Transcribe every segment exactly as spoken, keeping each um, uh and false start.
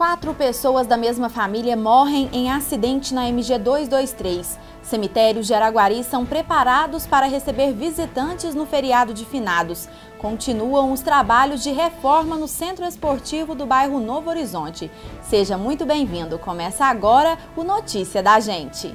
Quatro pessoas da mesma família morrem em acidente na M G duzentos e vinte e três. Cemitérios de Araguari são preparados para receber visitantes no feriado de finados. Continuam os trabalhos de reforma no Centro Esportivo do bairro Novo Horizonte. Seja muito bem-vindo. Começa agora o Notícia da Gente.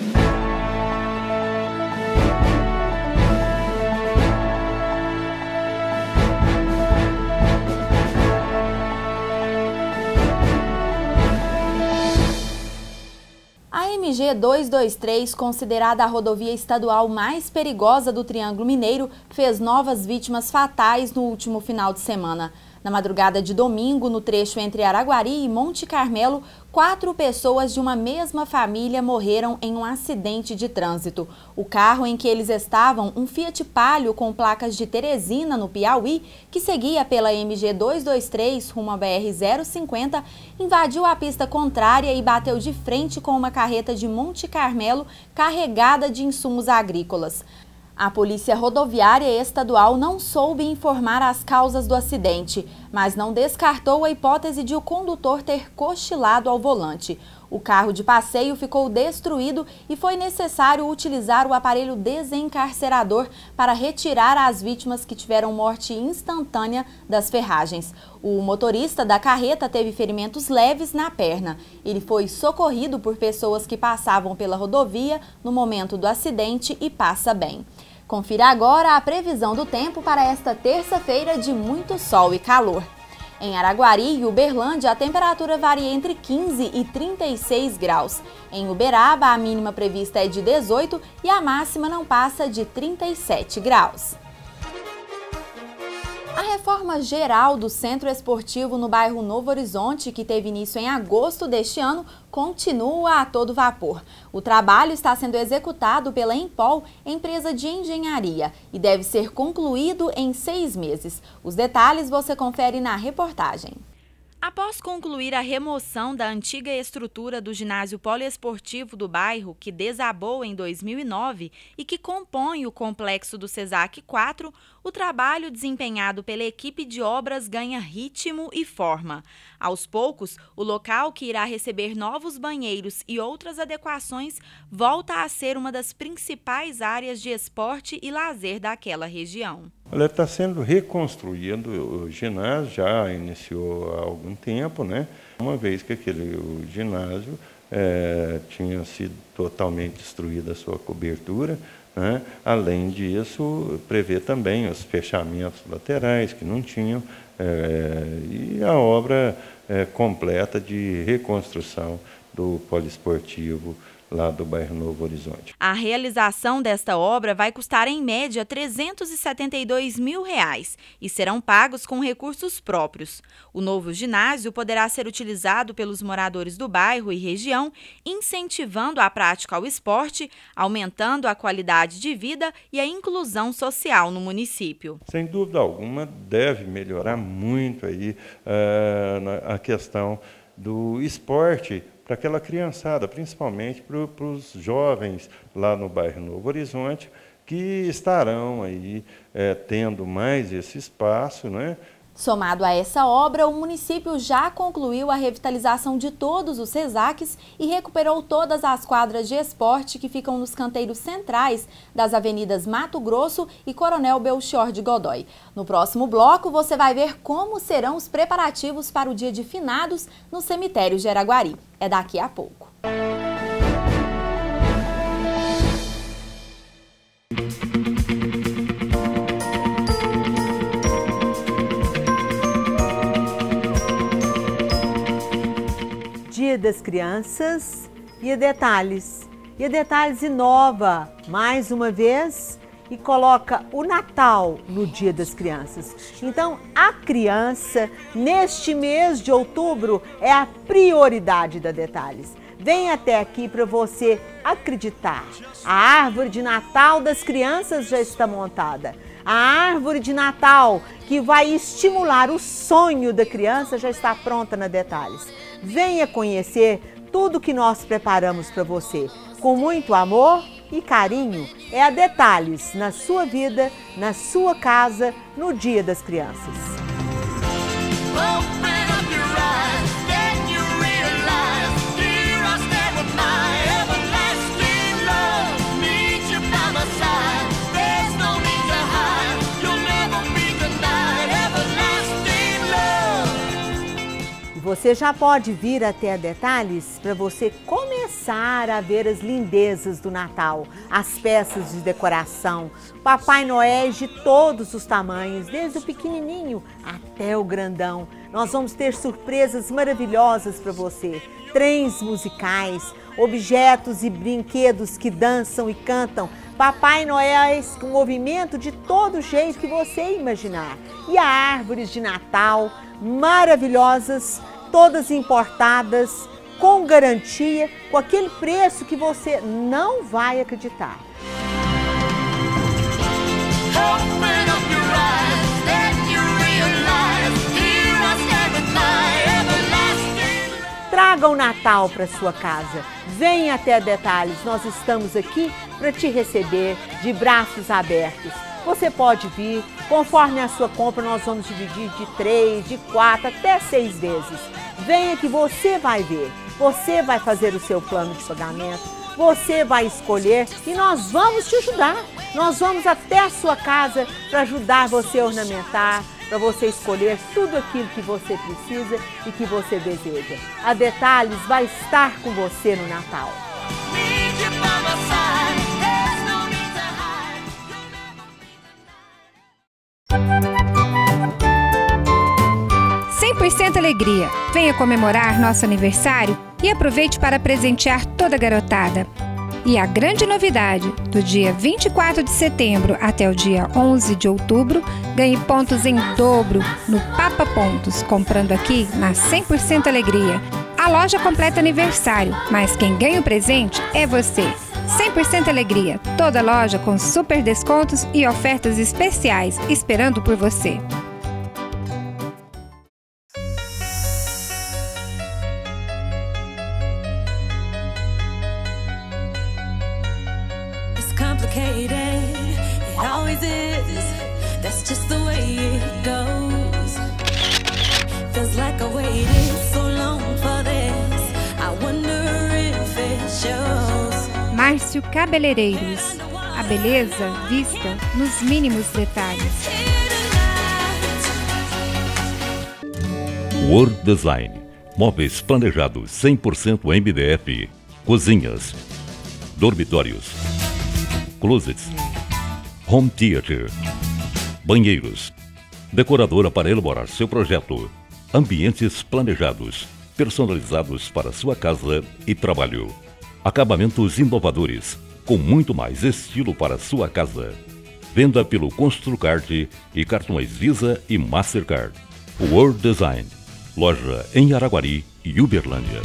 A M G duzentos e vinte e três, considerada a rodovia estadual mais perigosa do Triângulo Mineiro, fez novas vítimas fatais no último final de semana. Na madrugada de domingo, no trecho entre Araguari e Monte Carmelo, quatro pessoas de uma mesma família morreram em um acidente de trânsito. O carro em que eles estavam, um Fiat Palio com placas de Teresina, no Piauí, que seguia pela M G duzentos e vinte e três rumo à B R zero cinquenta, invadiu a pista contrária e bateu de frente com uma carreta de Monte Carmelo carregada de insumos agrícolas. A Polícia Rodoviária Estadual não soube informar as causas do acidente, mas não descartou a hipótese de o condutor ter cochilado ao volante. O carro de passeio ficou destruído e foi necessário utilizar o aparelho desencarcerador para retirar as vítimas que tiveram morte instantânea das ferragens. O motorista da carreta teve ferimentos leves na perna. Ele foi socorrido por pessoas que passavam pela rodovia no momento do acidente e passa bem. Confira agora a previsão do tempo para esta terça-feira de muito sol e calor. Em Araguari e Uberlândia, a temperatura varia entre quinze e trinta e seis graus. Em Uberaba, a mínima prevista é de dezoito e a máxima não passa de trinta e sete graus. A reforma geral do Centro Esportivo no bairro Novo Horizonte, que teve início em agosto deste ano, continua a todo vapor. O trabalho está sendo executado pela Empol, empresa de engenharia, e deve ser concluído em seis meses. Os detalhes você confere na reportagem. Após concluir a remoção da antiga estrutura do ginásio poliesportivo do bairro, que desabou em dois mil e nove e que compõe o complexo do CESAC quatro, o trabalho desempenhado pela equipe de obras ganha ritmo e forma. Aos poucos, o local, que irá receber novos banheiros e outras adequações, volta a ser uma das principais áreas de esporte e lazer daquela região. Olha, está sendo reconstruído o ginásio, já iniciou há algum tempo, né? Uma vez que aquele o ginásio é, tinha sido totalmente destruída a sua cobertura, né? Além disso, prevê também os fechamentos laterais que não tinham é, e a obra é, completa de reconstrução do poliesportivo lá do bairro Novo Horizonte. A realização desta obra vai custar em média trezentos e setenta e dois mil reais e serão pagos com recursos próprios. O novo ginásio poderá ser utilizado pelos moradores do bairro e região, incentivando a prática ao esporte, aumentando a qualidade de vida e a inclusão social no município. Sem dúvida alguma, deve melhorar muito aí uh, a questão do esporte para aquela criançada, principalmente para os jovens lá no bairro Novo Horizonte, que estarão aí é, tendo mais esse espaço, né? Somado a essa obra, o município já concluiu a revitalização de todos os CESACs e recuperou todas as quadras de esporte que ficam nos canteiros centrais das avenidas Mato Grosso e Coronel Belchior de Godoy. No próximo bloco, você vai ver como serão os preparativos para o dia de finados no cemitério de Araguari. É daqui a pouco. Dia das Crianças e a Detalhes. E a Detalhes inova mais uma vez e coloca o Natal no Dia das Crianças. Então, a criança, neste mês de outubro, é a prioridade da Detalhes. Vem até aqui para você acreditar. A árvore de Natal das crianças já está montada. A árvore de Natal, que vai estimular o sonho da criança, já está pronta na Detalhes. Venha conhecer tudo que nós preparamos para você. Com muito amor e carinho, é a Detalhes na sua vida, na sua casa, no Dia das Crianças. Open up your eyes, você já pode vir até a Detalhes para você começar a ver as lindezas do Natal, as peças de decoração, Papai Noéis de todos os tamanhos, desde o pequenininho até o grandão. Nós vamos ter surpresas maravilhosas para você, trens musicais, objetos e brinquedos que dançam e cantam, Papai Noéis com movimento de todo jeito que você imaginar. E há árvores de Natal maravilhosas, todas importadas, com garantia, com aquele preço que você não vai acreditar. Traga o Natal para sua casa. Venha até a Detalhes. Nós estamos aqui para te receber de braços abertos. Você pode vir, conforme a sua compra, nós vamos dividir de três, de quatro, até seis vezes. Venha que você vai ver. Você vai fazer o seu plano de pagamento. Você vai escolher e nós vamos te ajudar. Nós vamos até a sua casa para ajudar você a ornamentar, para você escolher tudo aquilo que você precisa e que você deseja. A Detalhes vai estar com você no Natal. cem por cento Alegria. Venha comemorar nosso aniversário e aproveite para presentear toda a garotada. E a grande novidade, do dia vinte e quatro de setembro até o dia onze de outubro, ganhe pontos em dobro no Papa Pontos, comprando aqui na cem por cento Alegria. A loja completa aniversário, mas quem ganha o presente é você. cem por cento Alegria, toda loja com super descontos e ofertas especiais esperando por você. Márcio Cabeleireiros, a beleza vista nos mínimos detalhes. World Design, móveis planejados cem por cento M D F, cozinhas, dormitórios, closets, home theater, banheiros, decoradora para elaborar seu projeto, ambientes planejados, personalizados para sua casa e trabalho. Acabamentos inovadores, com muito mais estilo para sua casa. Venda pelo Construcard e cartões Visa e Mastercard. World Design, loja em Araguari e Uberlândia.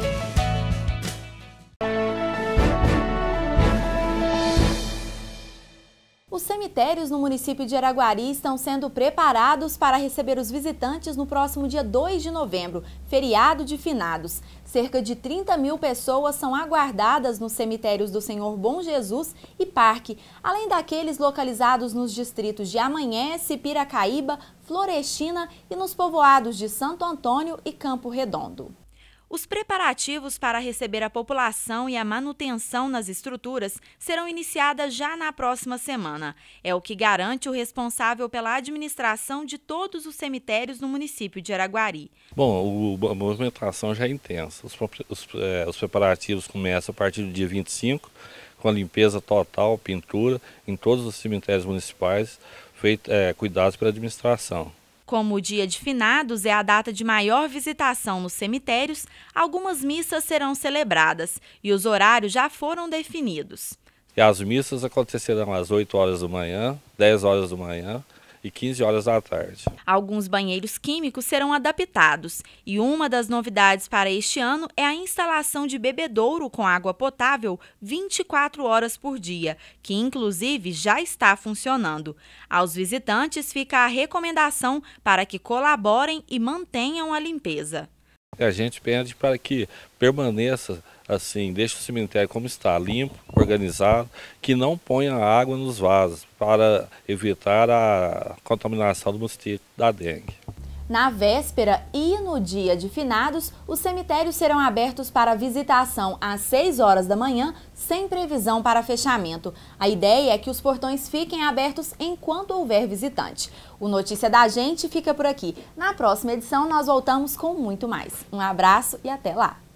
Os cemitérios no município de Araguari estão sendo preparados para receber os visitantes no próximo dia dois de novembro, feriado de finados. Cerca de trinta mil pessoas são aguardadas nos cemitérios do Senhor Bom Jesus e Parque, além daqueles localizados nos distritos de Amanhece, Piracaíba, Florestina e nos povoados de Santo Antônio e Campo Redondo. Os preparativos para receber a população e a manutenção nas estruturas serão iniciadas já na próxima semana. É o que garante o responsável pela administração de todos os cemitérios no município de Araguari. Bom, o, a movimentação já é intensa. Os, os, é, os preparativos começam a partir do dia vinte e cinco, com a limpeza total, pintura, em todos os cemitérios municipais, feito, é, cuidados pela administração. Como o dia de finados é a data de maior visitação nos cemitérios, algumas missas serão celebradas e os horários já foram definidos. E as missas acontecerão às oito horas da manhã, dez horas da manhã e quinze horas da tarde. Alguns banheiros químicos serão adaptados e uma das novidades para este ano é a instalação de bebedouro com água potável vinte e quatro horas por dia, que inclusive já está funcionando. Aos visitantes fica a recomendação para que colaborem e mantenham a limpeza. A gente pede para que permaneça assim, deixe o cemitério como está, limpo, organizado, que não ponha água nos vasos para evitar a contaminação do mosquito da dengue. Na véspera e no dia de finados, os cemitérios serão abertos para visitação às seis horas da manhã, sem previsão para fechamento. A ideia é que os portões fiquem abertos enquanto houver visitante. O Notícia da Gente fica por aqui. Na próxima edição, nós voltamos com muito mais. Um abraço e até lá!